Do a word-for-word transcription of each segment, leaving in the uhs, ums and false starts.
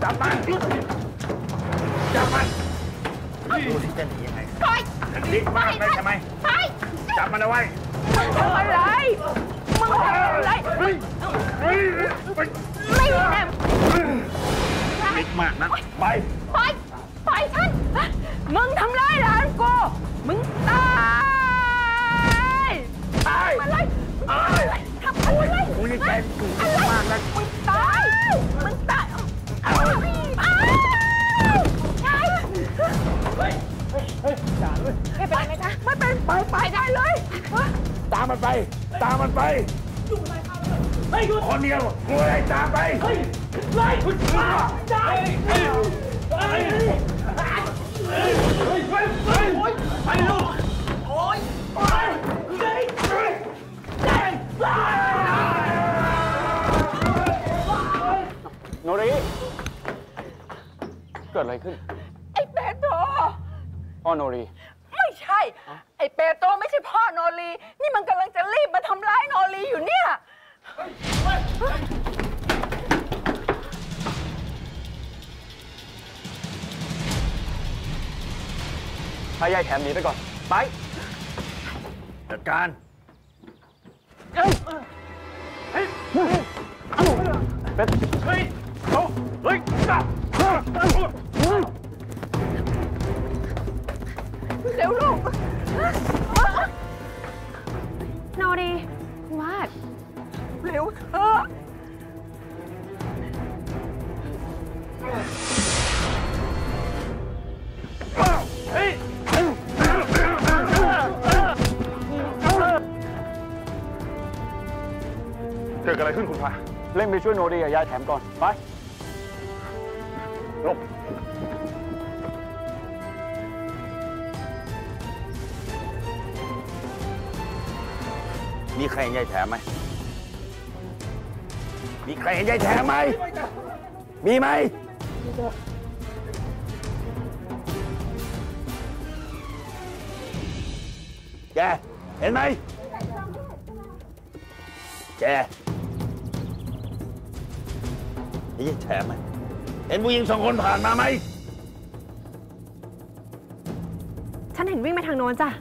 จับมันจับมันดูที่จะหนียังไงไปรีบมากเลยใช่ไหมไปจับมันเอาไว้มึงทำอะไรมึงทำอะไรไม่แน่รีบมากนะไปไปไปฉันมึงทำร้ายหลานกูมึงตายตายอะไรอะไรทำอะไรมึงแกถูกมากนะมึงตายมึงตายอ้าวอ้าวใช่เฮ้ยเฮ้ยเฮ้ยอย่าเลยไม่เป็นไรนะไม่เป็นไปไปได้เลยตามมันไปตามมันไปอยู่อะไรครับเฮ้ยคนเดียวกูอะไรตามไปเฮ้ยไล่คุณป้าได้เฮ้ยเฮ้ยเฮ้ยเฮ้ยเฮ้ยเฮ้ยไปลูกโอ๊ยโอ๊ยเฮ้ยเฮ้ยเฮ้ยโนริเกิดอะไรขึ้นไอ้เปโตรพ่อโนริไม่ใช่ไอ้เปโตรไม่ใช่พ่อโนรินี่มันกำลังจะรีบมาทำร้ายโนริอยู่เนี่ยพายายแถมหนีไปก่อนไปจัดการเฮ้ยเฮ้ยเป็ดเฮ้ยโอ้เฮ้ยเร็วลูกโนรีวาดเร็วเออเฮ้ยเกิดอะไรขึ้นคุณพาเร่งไปช่วยโนรีกับยายแถมก่อนไปลบมีใครเห็นยายแถมไหมมีใครเห็นยายแถมไหมมีไหมแกเห็นไหมแกไอ้ยายแถมไหมเห็นผู้หญิงสองคนผ่านมาไหมฉันเห็นวิ่งไปทางโน้นจ้ะ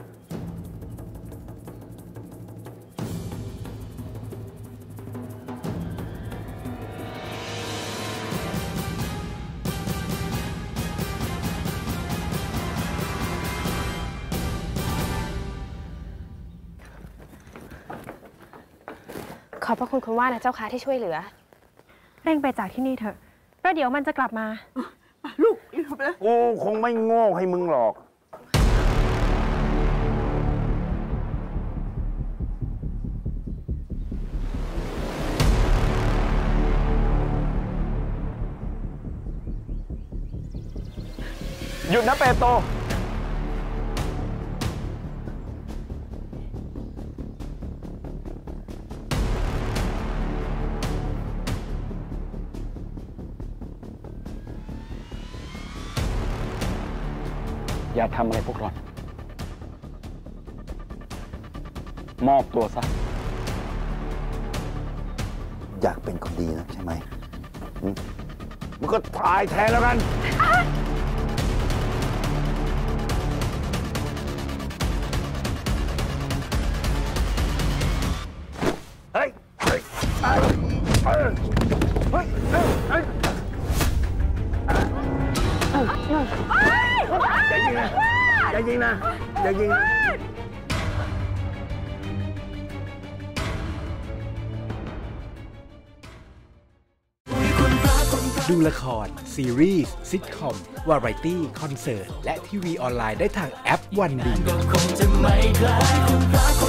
ขอบพระคุณคุณว่านะเจ้าค่ะที่ช่วยเหลือเร่งไปจากที่นี่เถอะแล้วเดี๋ยวมันจะกลับมาลูกรีบไปเลยกูคงไม่โง่ให้มึงหรอกหยุดนะเปโตรอย่าทำอะไรพวกเรามอบตัวซะอยากเป็นคนดีนะใช่ไหมมึงก็ตายแทนแล้วกันเฮ้ยเฮ้ยเฮ้ยเฮ้ยเฮ้ยเฮ้ยอย่ายิงนะอย่ายิงนะอย่ายิงนะดูละครซีรีส์ซิทคอมวาไรตี้คอนเสิร์ตและทีวีออนไลน์ได้ทางแอปวันดี